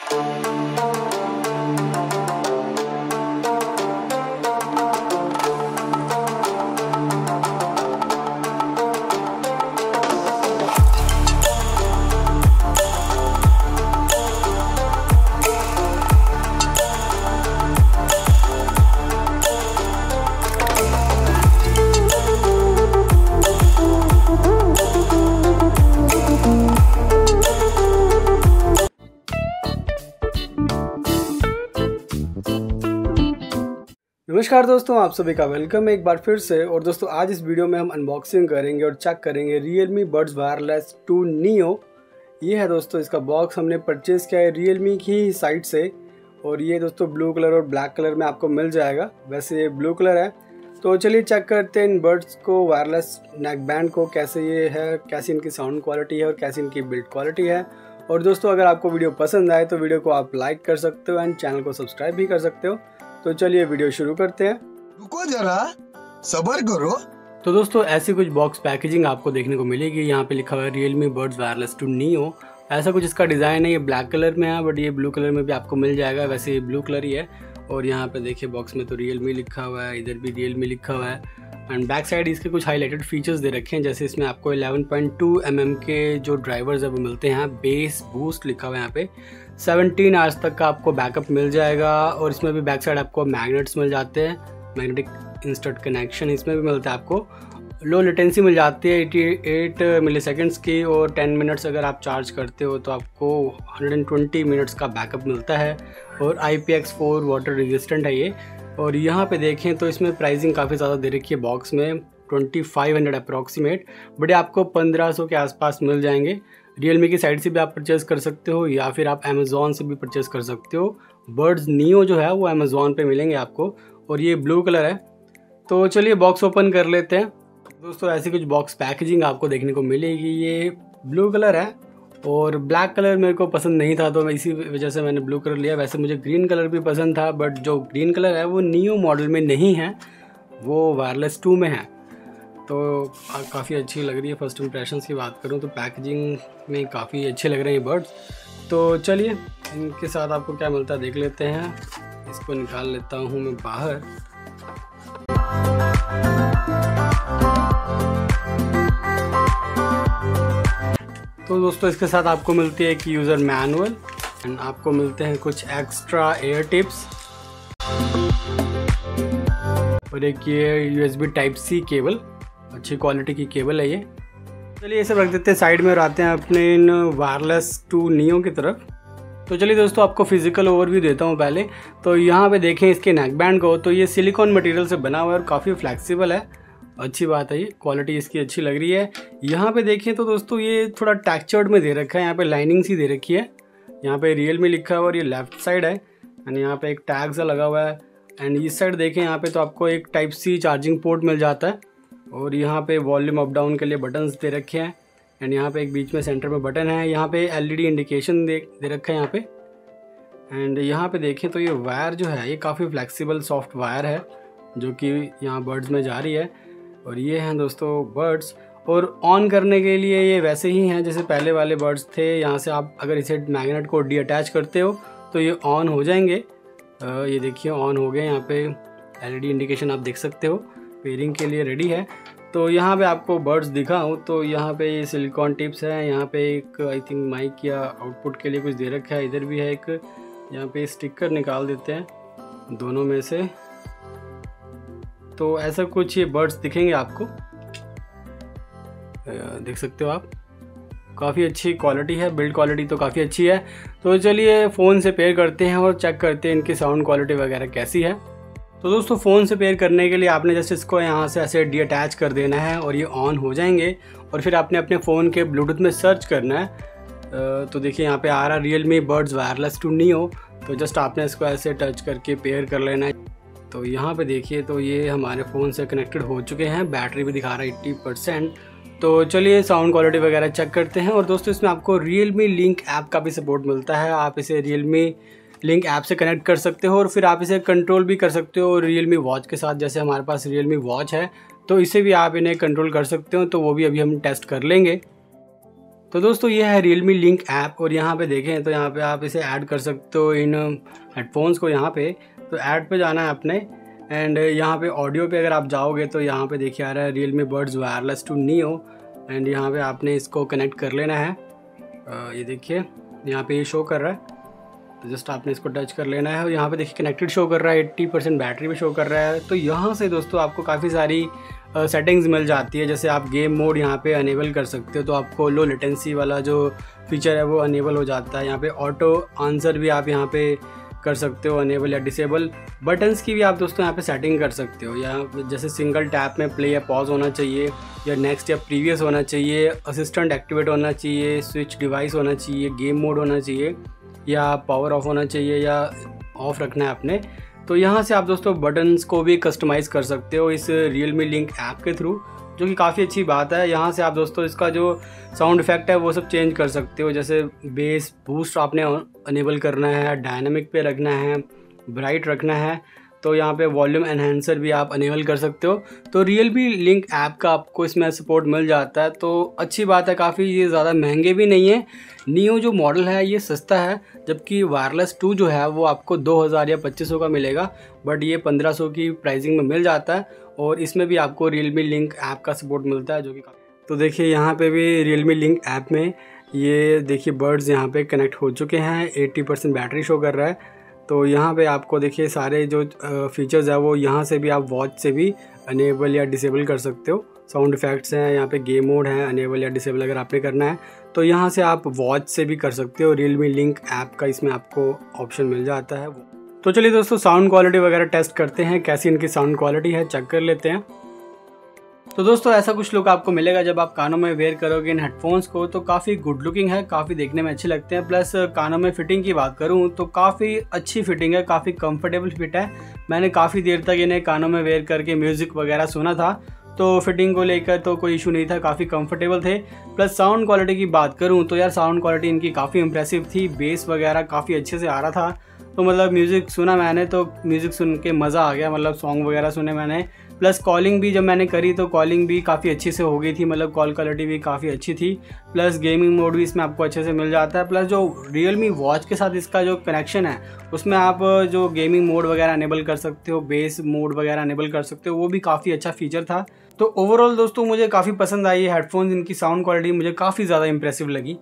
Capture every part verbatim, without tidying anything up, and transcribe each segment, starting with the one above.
नमस्कार दोस्तों, आप सभी का वेलकम एक बार फिर से। और दोस्तों आज इस वीडियो में हम अनबॉक्सिंग करेंगे और चेक करेंगे Realme Buds Wireless two Neo। ये है दोस्तों इसका बॉक्स, हमने परचेज़ किया है Realme की साइट से। और ये दोस्तों ब्लू कलर और ब्लैक कलर में आपको मिल जाएगा। वैसे ये ब्लू कलर है। तो चलिए चेक करते हैं इन बड्स को, वायरलेस नेक बैंड को, कैसे ये है, कैसी इनकी साउंड क्वालिटी है और कैसी इनकी बिल्ड क्वालिटी है। और दोस्तों अगर आपको वीडियो पसंद आए तो वीडियो को आप लाइक कर सकते हो एंड चैनल को सब्सक्राइब भी कर सकते हो। तो चलिए वीडियो शुरू करते हैं। रुको जरा, सब्र करो। तो दोस्तों ऐसी कुछ बॉक्स पैकेजिंग आपको देखने को मिलेगी। यहाँ पे लिखा हुआ है Realme Buds Wireless two Neo। ऐसा कुछ इसका डिज़ाइन है। ये ब्लैक कलर में है बट ये ब्लू कलर में भी आपको मिल जाएगा। वैसे ये ब्लू कलर ही है। और यहाँ पे देखिए बॉक्स में तो Realme लिखा हुआ है, इधर भी Realme लिखा हुआ है। एंड बैक साइड इसके कुछ हाईलाइटेड फीचर्स दे रखे हैं, जैसे इसमें आपको eleven point two M M के जो ड्राइवर्स है वो मिलते हैं। बेस बूस्ट लिखा हुआ है यहाँ पे। सेवनटीन आवर्स तक का आपको बैकअप मिल जाएगा। और इसमें भी बैक साइड आपको मैग्नेट्स मिल जाते हैं, मैग्नेटिक इंस्टेंट कनेक्शन इसमें भी मिलता है आपको। लो लेटेंसी मिल जाती है अट्ठासी मिली सेकेंड्स की। और टेन मिनट्स अगर आप चार्ज करते हो तो आपको वन हंड्रेड ट्वेंटी मिनट्स का बैकअप मिलता है। और I P X four water resistant है ये। और यहाँ पे देखें तो इसमें प्राइसिंग काफ़ी ज़्यादा दे रखी है बॉक्स में, twenty five hundred approximate, but आपको पंद्रह सौ के आसपास मिल जाएंगे। Realme की साइट से भी आप परचेज़ कर सकते हो या फिर आप Amazon से भी परचेज़ कर सकते हो। Buds Neo जो है वो Amazon पे मिलेंगे आपको। और ये ब्लू कलर है। तो चलिए बॉक्स ओपन कर लेते हैं। दोस्तों ऐसी कुछ बॉक्स पैकेजिंग आपको देखने को मिलेगी। ये ब्लू कलर है और ब्लैक कलर मेरे को पसंद नहीं था तो मैं इसी वजह से मैंने ब्लू कलर लिया। वैसे मुझे ग्रीन कलर भी पसंद था बट जो ग्रीन कलर है वो नियो मॉडल में नहीं है, वो वायरलेस टू में है। तो काफ़ी अच्छी लग रही है। फर्स्ट इंप्रेशंस की बात करूं तो पैकेजिंग में काफ़ी अच्छे लग रहे हैं बर्ड्स। तो चलिए इनके साथ आपको क्या मिलता है देख लेते हैं। इसको निकाल लेता हूं मैं बाहर। तो दोस्तों इसके साथ आपको मिलती है एक यूज़र मैनुअल एंड आपको मिलते हैं कुछ एक्स्ट्रा एयर टिप्स और एक ये U S B type C cable, अच्छी क्वालिटी की केबल है ये। चलिए ये सब रख देते हैं साइड में और आते हैं अपने इन वायरलेस टू नियो की तरफ। तो चलिए दोस्तों आपको फिजिकल ओवरव्यू देता हूँ पहले। तो यहाँ पे देखें इसके नेक बैंड को, तो ये सिलिकॉन मटेरियल से बना हुआ है और काफ़ी फ्लेक्सिबल है। अच्छी बात है, ये क्वालिटी इसकी अच्छी लग रही है। यहाँ पे देखें तो दोस्तों ये थोड़ा टेक्सचर्ड में दे रखा है। यहाँ पे लाइनिंग सी दे रखी है। यहाँ पे Realme लिखा हुआ है और ये लेफ्ट साइड है एंड यहाँ पे एक टैग सा लगा हुआ है। एंड इस साइड देखें यहाँ पे तो आपको एक टाइप सी चार्जिंग पोर्ट मिल जाता है। और यहाँ पे वॉल्यूम अप डाउन के लिए बटन्स दे रखे हैं एंड यहाँ पे एक बीच में सेंटर में बटन है। यहाँ पे एल ई डी इंडिकेशन दे दे रखा है यहाँ पे। एंड यहाँ पे देखें तो ये वायर जो है ये काफ़ी फ्लेक्सिबल सॉफ्ट वायर है जो कि यहाँ बर्ड्स में जा रही है। और ये हैं दोस्तों बर्ड्स। और ऑन करने के लिए ये वैसे ही हैं जैसे पहले वाले बर्ड्स थे। यहाँ से आप अगर इसे मैग्नेट को डी अटैच करते हो तो ये ऑन हो जाएंगे। आ, ये देखिए ऑन हो गए। यहाँ पे एल ई डी इंडिकेशन आप देख सकते हो, पेयरिंग के लिए रेडी है। तो यहाँ पे आपको बर्ड्स दिखाऊँ तो यहाँ पे ये सिलिकॉन टिप्स है। यहाँ पे एक आई थिंक माइक या आउटपुट के लिए कुछ दे रखा है। इधर भी है एक, यहाँ पे स्टिकर निकाल देते हैं दोनों में से। तो ऐसा कुछ ये बर्ड्स दिखेंगे आपको, देख सकते हो आप। काफ़ी अच्छी क्वालिटी है, बिल्ड क्वालिटी तो काफ़ी अच्छी है। तो चलिए फ़ोन से पेयर करते हैं और चेक करते हैं इनकी साउंड क्वालिटी वगैरह कैसी है। तो दोस्तों फ़ोन से पेयर करने के लिए आपने जस्ट इसको यहाँ से ऐसे डी अटैच कर देना है और ये ऑन हो जाएंगे। और फिर आपने अपने फ़ोन के ब्लूटूथ में सर्च करना है। तो देखिए यहाँ पे आ रहा Realme Buds Wireless two Neo। तो जस्ट आपने इसको ऐसे टच करके पेयर कर लेना है। तो यहाँ पे देखिए तो ये हमारे फ़ोन से कनेक्टेड हो चुके हैं। बैटरी भी दिखा रहा है एट्टी परसेंट। तो चलिए साउंड क्वालिटी वगैरह चेक करते हैं। और दोस्तों इसमें आपको Realme लिंक ऐप का भी सपोर्ट मिलता है। आप इसे Realme लिंक ऐप से कनेक्ट कर सकते हो और फिर आप इसे कंट्रोल भी कर सकते हो Realme वॉच के साथ। जैसे हमारे पास Realme वॉच है तो इसे भी आप इन्हें कंट्रोल कर सकते हो। तो वो भी अभी हम टेस्ट कर लेंगे। तो दोस्तों ये है Realme Link ऐप और यहाँ पे देखें तो यहाँ पे आप इसे ऐड कर सकते हो इन हेडफोन्स को। यहाँ पे तो ऐड पे जाना है आपने एंड यहाँ पे ऑडियो पे अगर आप जाओगे तो यहाँ पे देखिए आ रहा है Realme Buds Wireless two Neo and यहाँ पे आपने इसको कनेक्ट कर लेना है। आ, ये देखिए यहाँ पे ये शो कर रहा है, तो जस्ट आपने इसको टच कर लेना है और यहाँ पे देखिए कनेक्टेड शो कर रहा है, अस्सी परसेंट बैटरी भी शो कर रहा है। तो यहाँ से दोस्तों आपको काफ़ी सारी सेटिंग्स मिल जाती है, जैसे आप गेम मोड यहाँ पे अनेबल कर सकते हो तो आपको लो लेटेंसी वाला जो फीचर है वो अनेबल हो जाता है। यहाँ पे ऑटो आंसर भी आप यहाँ पे कर सकते हो अनेबल या डिसेबल। बटन्स की भी आप दोस्तों यहाँ पे सेटिंग कर सकते हो, या जैसे सिंगल टैप में प्ले या पॉज होना चाहिए, या नेक्स्ट या प्रीवियस होना चाहिए, असिस्टेंट एक्टिवेट होना चाहिए, स्विच डिवाइस होना चाहिए, गेम मोड होना चाहिए, या पावर ऑफ होना चाहिए या ऑफ रखना है आपने। तो यहाँ से आप दोस्तों बटन्स को भी कस्टमाइज़ कर सकते हो इस Realme Link ऐप के थ्रू, जो कि काफ़ी अच्छी बात है। यहाँ से आप दोस्तों इसका जो साउंड इफेक्ट है वो सब चेंज कर सकते हो, जैसे बेस बूस्ट आपने अनेबल करना है, डायनामिक पे रखना है, ब्राइट रखना है, तो यहाँ पे वॉल्यूम एनहेंसर भी आप अनेबल कर सकते हो। तो Realme Link ऐप का आपको इसमें सपोर्ट मिल जाता है, तो अच्छी बात है काफ़ी। ये ज़्यादा महंगे भी नहीं है, नियो जो मॉडल है ये सस्ता है, जबकि वायरलेस टू जो है वो आपको दो हज़ार या पच्चीस सौ का मिलेगा, बट ये पंद्रह सौ की प्राइसिंग में मिल जाता है और इसमें भी आपको Realme Link ऐप का सपोर्ट मिलता है, जो कि तो देखिए यहाँ पे भी Realme Link ऐप में ये देखिए बर्ड्स यहाँ पे कनेक्ट हो चुके हैं, अस्सी परसेंट बैटरी शो कर रहा है। तो यहाँ पे आपको देखिए सारे जो फीचर्स है वो यहाँ से भी आप वॉच से भी अनेबल या डिसेबल कर सकते हो। साउंड इफेक्ट्स हैं, यहाँ पे गेम मोड है, अनेबल या डिसेबल अगर आपने करना है तो यहाँ से आप वॉच से भी कर सकते हो। Realme Link ऐप का इसमें आपको ऑप्शन मिल जाता है। तो चलिए दोस्तों साउंड क्वालिटी वगैरह टेस्ट करते हैं, कैसी इनकी साउंड क्वालिटी है चेक कर लेते हैं। तो दोस्तों ऐसा कुछ लुक आपको मिलेगा जब आप कानों में वेयर करोगे इन हेडफोन्स को, तो काफ़ी गुड लुकिंग है, काफ़ी देखने में अच्छे लगते हैं। प्लस कानों में फिटिंग की बात करूं तो काफ़ी अच्छी फिटिंग है, काफ़ी कंफर्टेबल फिट है। मैंने काफ़ी देर तक इन्हें कानों में वेयर करके म्यूज़िक वगैरह सुना था, तो फिटिंग को लेकर तो कोई इशू नहीं था, काफ़ी कंफर्टेबल थे। प्लस साउंड क्वालिटी की बात करूँ तो यार साउंड क्वालिटी इनकी काफ़ी इंप्रेसिव थी, बेस वगैरह काफ़ी अच्छे से आ रहा था। तो मतलब म्यूज़िक सुना मैंने तो म्यूज़िक सुन के मज़ा आ गया, मतलब सॉन्ग वगैरह सुने मैंने। प्लस कॉलिंग भी जब मैंने करी तो कॉलिंग भी काफ़ी अच्छी से हो गई थी, मतलब कॉल क्वालिटी भी काफ़ी अच्छी थी। प्लस गेमिंग मोड भी इसमें आपको अच्छे से मिल जाता है। प्लस जो Realme वॉच के साथ इसका जो कनेक्शन है उसमें आप जो गेमिंग मोड वगैरह अनेबल कर सकते हो, बेस मोड वगैरह अनेबल कर सकते हो, वो भी काफ़ी अच्छा फीचर था। तो ओवरऑल दोस्तों मुझे काफ़ी पसंद आई ये हेडफोन्स, इनकी साउंड क्वालिटी मुझे काफ़ी ज़्यादा इंप्रेसिव लगी।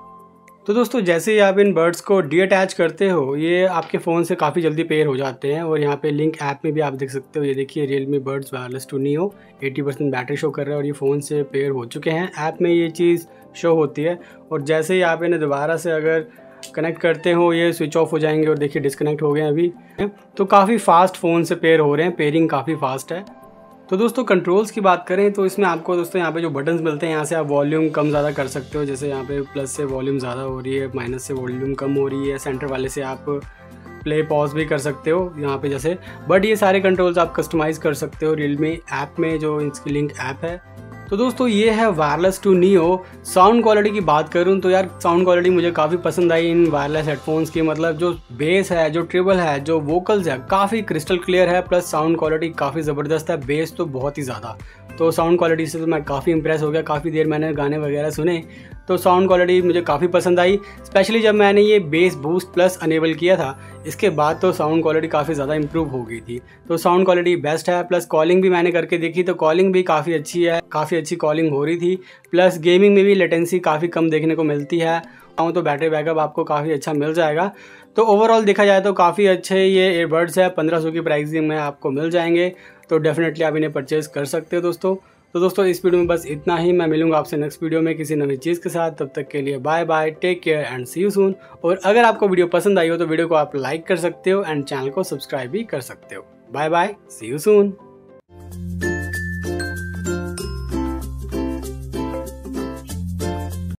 तो दोस्तों जैसे ही आप इन बर्ड्स को डी अटैच करते हो ये आपके फ़ोन से काफ़ी जल्दी पेयर हो जाते हैं। और यहाँ पे लिंक ऐप में भी आप देख सकते हो, ये देखिए Realme Buds Wireless two Neo अस्सी परसेंट बैटरी शो कर रहा है और ये फ़ोन से पेयर हो चुके हैं। ऐप में ये चीज़ शो होती है और जैसे ही आप इन्हें दोबारा से अगर कनेक्ट करते हो ये स्विच ऑफ हो जाएंगे और देखिए डिस्कनेक्ट हो गए अभी। तो काफ़ी फास्ट फ़ोन से पेयर हो रहे हैं, पेयरिंग काफ़ी फास्ट है। तो दोस्तों कंट्रोल्स की बात करें तो इसमें आपको दोस्तों यहाँ पे जो बटन्स मिलते हैं यहाँ से आप वॉल्यूम कम ज़्यादा कर सकते हो, जैसे यहाँ पे प्लस से वॉल्यूम ज़्यादा हो रही है, माइनस से वॉल्यूम कम हो रही है, सेंटर वाले से आप प्ले पॉज भी कर सकते हो यहाँ पे जैसे। बट ये सारे कंट्रोल्स आप कस्टमाइज़ कर सकते हो Realme ऐप में, जो इसकी लिंक ऐप है। तो दोस्तों ये है wireless two neo. Sound quality की बात करूं तो यार साउंड क्वालिटी मुझे काफ़ी पसंद आई इन वायरलेस हेडफोन्स की, मतलब जो बेस है, जो ट्रिबल है, जो वोकल्स है काफ़ी क्रिस्टल क्लियर है। प्लस साउंड क्वालिटी काफ़ी ज़बरदस्त है, बेस तो बहुत ही ज़्यादा। तो साउंड क्वालिटी से तो मैं काफ़ी इंप्रेस हो गया, काफ़ी देर मैंने गाने वगैरह सुने तो साउंड क्वालिटी मुझे काफ़ी पसंद आई। स्पेशली जब मैंने ये बेस बूस्ट प्लस अनेबल किया था इसके बाद तो साउंड क्वालिटी काफ़ी ज़्यादा इंप्रूव हो गई थी। तो साउंड क्वालिटी बेस्ट है। प्लस कॉलिंग भी मैंने करके देखी तो कॉलिंग भी काफ़ी अच्छी है, काफ़ी अच्छी कॉलिंग हो रही थी। प्लस गेमिंग में भी लेटेंसी काफ़ी कम देखने को मिलती है, तो बैटरी बैकअप आपको काफ़ी अच्छा मिल जाएगा। तो ओवरऑल देखा जाए तो काफ़ी अच्छे ये ईयरबड्स है, पंद्रह सौ की प्राइसिंग में आपको मिल जाएंगे, तो डेफिनेटली आप इन्हें परचेज कर सकते हो दोस्तों। तो दोस्तों इस वीडियो में बस इतना ही। मैं मिलूंगा आपसे नेक्स्ट वीडियो में किसी नई चीज़ के साथ। तब तक के लिए bye bye, take care and see you soon. और अगर आपको वीडियो पसंद आई हो तो वीडियो को आप लाइक कर सकते हो एंड चैनल को सब्सक्राइब भी कर सकते हो। Bye bye, see you soon.